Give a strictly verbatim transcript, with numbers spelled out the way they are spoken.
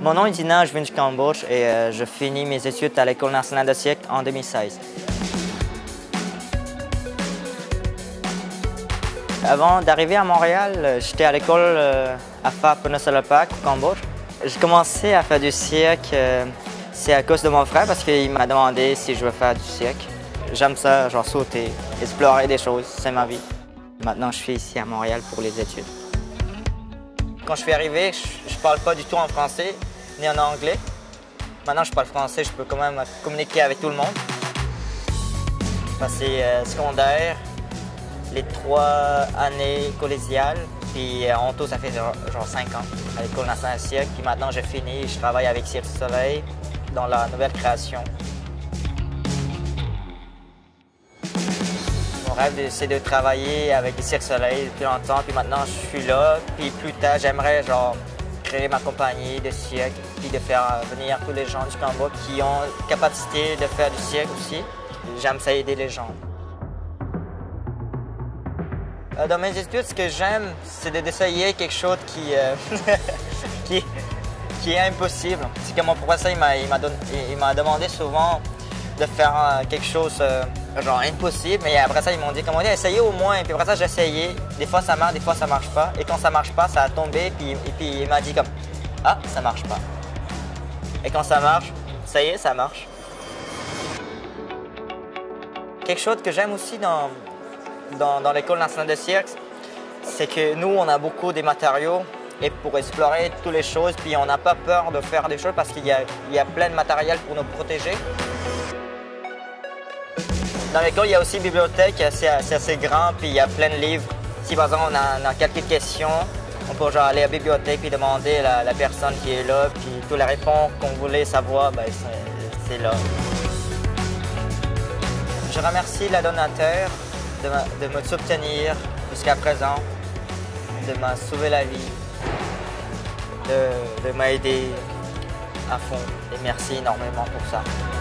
Mon nom est Dina, je viens du Cambodge et euh, je finis mes études à l'École nationale de cirque en deux mille seize. Avant d'arriver à Montréal, j'étais à l'école euh, à Fa Punasalapak au Cambodge. J'ai commencé à faire du cirque, euh, c'est à cause de mon frère parce qu'il m'a demandé si je veux faire du cirque. J'aime ça, genre sauter, explorer des choses, c'est ma vie. Maintenant, je suis ici à Montréal pour les études. Quand je suis arrivé, je ne parle pas du tout en français ni en anglais. Maintenant, je parle français, je peux quand même communiquer avec tout le monde. Passé euh, secondaire, les trois années collégiales, puis euh, en tout, ça fait genre, genre cinq ans à l'École nationale de cirque. Puis maintenant, j'ai fini, je travaille avec Cirque du Soleil dans la nouvelle création. Mon rêve, c'est de travailler avec le Cirque du Soleil depuis longtemps, puis maintenant je suis là. Puis plus tard, j'aimerais genre créer ma compagnie de cirque, puis de faire venir tous les gens du Cambodge qui ont la capacité de faire du cirque aussi. J'aime ça aider les gens. Dans mes études, ce que j'aime, c'est d'essayer quelque chose qui, euh, qui, qui est impossible. C'est que mon professeur, il m'a il m'a demandé souvent de faire euh, quelque chose euh, genre impossible, mais après ça, ils m'ont dit, comme on dit, essayez au moins. Et puis après ça, j'ai essayé. Des fois, ça marche, des fois, ça marche pas. Et quand ça marche pas, ça a tombé. Puis, et puis il m'a dit comme, ah, ça marche pas. Et quand ça marche, ça y est, ça marche. Quelque chose que j'aime aussi dans, dans, dans l'École nationale de cirque, c'est que nous, on a beaucoup de matériaux et pour explorer toutes les choses, puis on n'a pas peur de faire des choses parce qu'il y a, il y a plein de matériel pour nous protéger. Dans l'école, il y a aussi une bibliothèque, c'est assez, assez grand, puis il y a plein de livres. Si par exemple on a, on a quelques questions, on peut genre aller à la bibliothèque et demander à la, la personne qui est là, puis toutes les réponses qu'on voulait savoir, ben, c'est là. Je remercie la donateur de, ma, de me soutenir jusqu'à présent, de m'a sauvé la vie, de, de m'aider à fond. Et merci énormément pour ça.